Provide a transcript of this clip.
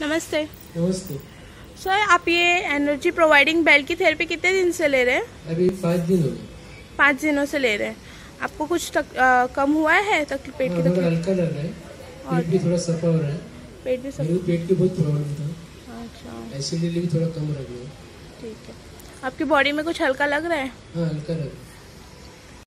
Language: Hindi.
नमस्ते। नमस्ते सर, आप ये एनर्जी प्रोवाइडिंग बेल की थेरेपी कितने दिन से ले रहे हैं? अभी 5 दिन हो गए। 5 दिनों से ले रहे हैं। आपको कुछ कम हुआ है पेट की थोड़ा तकलीफ? हल्का लग रहा है, और पेट भी थोड़ा सफा हो रहा है। पेट भी सब? मेरे को पेट की बहुत प्रॉब्लम था। अच्छा, एसिडिटी भी थोड़ा कम रख लो। ठीक है। आपकी बॉडी में कुछ हल्का लग रहा है? हाँ, हल्का लग रहा है।